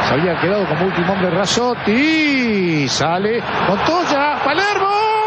Se había quedado como último hombre Rasotti. Sale Montoya. ¡Palermo!